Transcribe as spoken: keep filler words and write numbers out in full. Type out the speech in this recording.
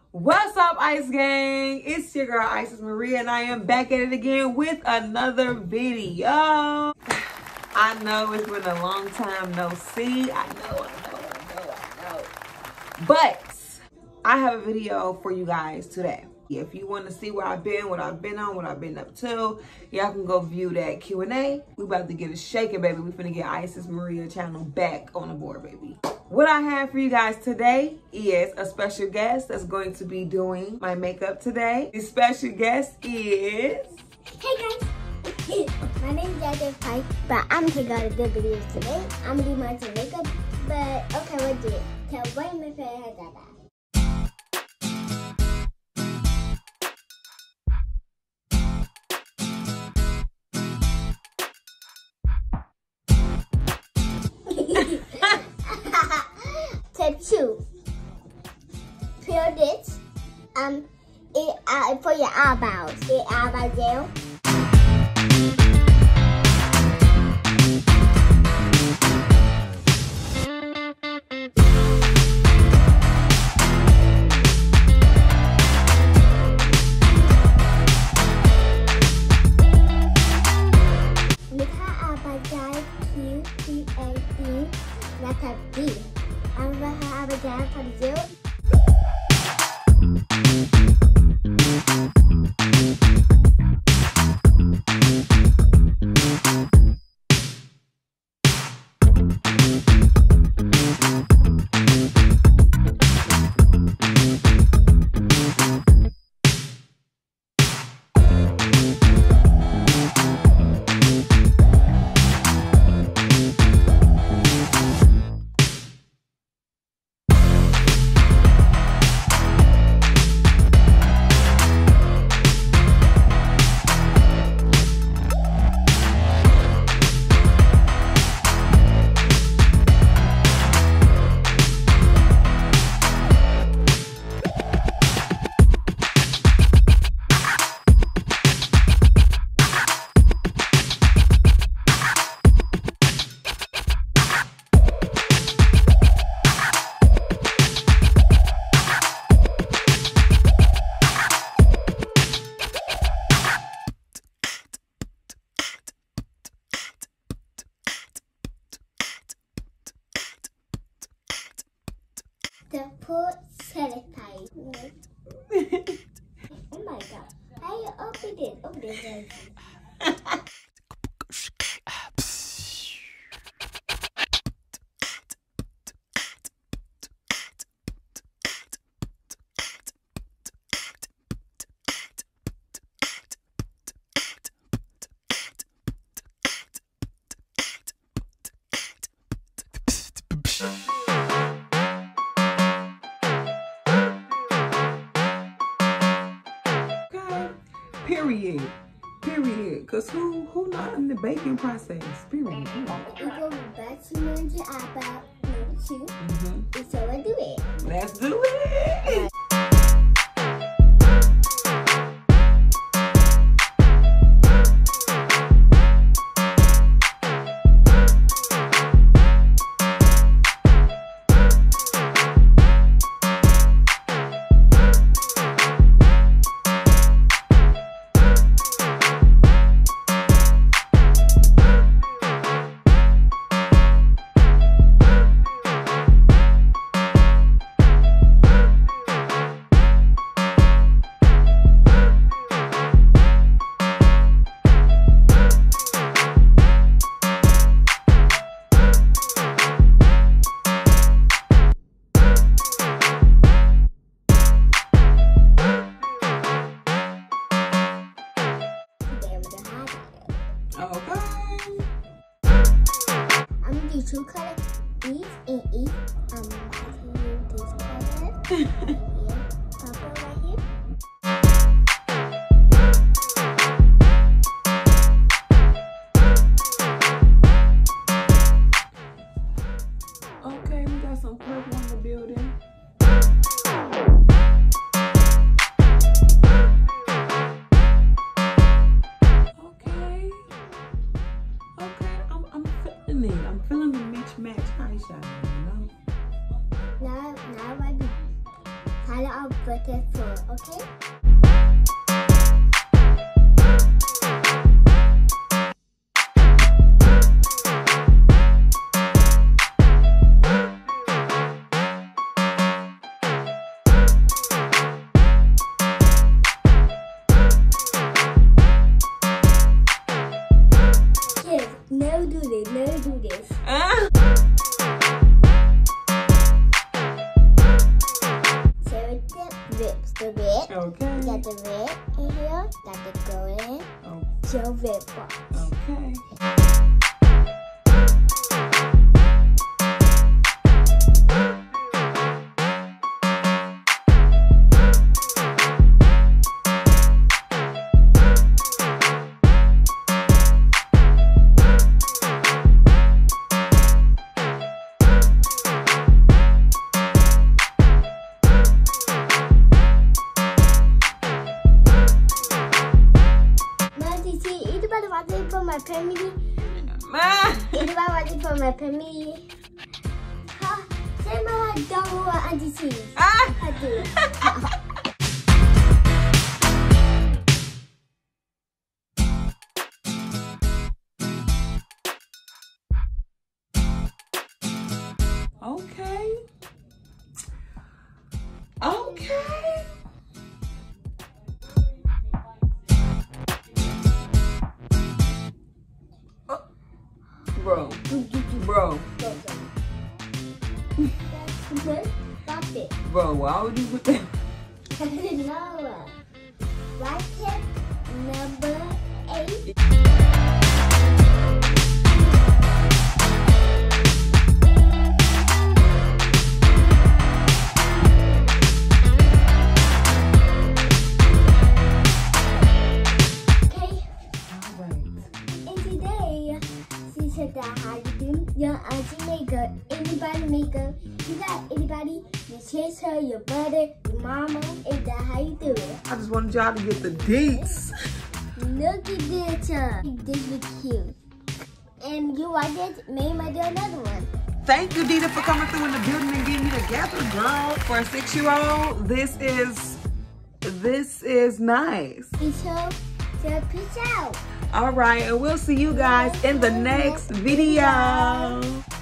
What's up, Ice Gang? It's your girl Isis Maria, and I am back at it again with another video. I know it's been a long time no see. I know, I know, I know, I know. But I have a video for you guys today. If you want to see where I've been, what I've been on, what I've been up to, y'all can go view that Q and A. We about to get it shaking, baby. We finna get Isis Maria channel back on the board, baby. What I have for you guys today is a special guest that's going to be doing my makeup today. The special guest is... Hey guys, my name is Jacob Pike, but I'm taking out a good videos today. I'm gonna do my makeup, but okay, what do it? Tell why my favorite has that. Step two, peel this, um, it, uh, for your eyebrows, your eyebrow gel. Look how eyebrow gel, Q, P, A, D, that's a D. I'm gonna have a dance for you. The poor satisfied. Oh my god. How you open it? Open it. Period. Period. Cause who who not in the baking process? Period. We go back to your eyebrow number two. Mm-hmm. So I do it. Let's do it. Okay. I'm gonna do two colors, Eve and Eve. Um, I'm gonna do this color. Yeah, purple right here. Okay, we got some purple in the building. Okay. Okay, I'm I'm feeling it. I'm feeling the match match eyeshadow, you know? water for, okay? Kids, never do this, never do this. Ah. Whips the red. Okay. Got the red in here. Got the golden. Oh. Joe red box. Okay. Watching for my family. Ah. Anybody watching for my family? Huh? Say my dog or Auntie T. Ah. I do. Okay. Okay. Bro, bro, Stop it. bro, why would you put that? No. Right tip number eight. How you do? Your auntie makeup, anybody makeup. You got anybody, your sister, your brother, your mama. Is that how you do it? I just wanted y'all to get the deets. Look at this, uh, this is cute. And you like it? Maybe might do another one. Thank you, Dita, for coming through in the building and getting me together, girl. For a six-year-old, this is, this is nice. So, so peace out. All right, and we'll see you guys in the next video.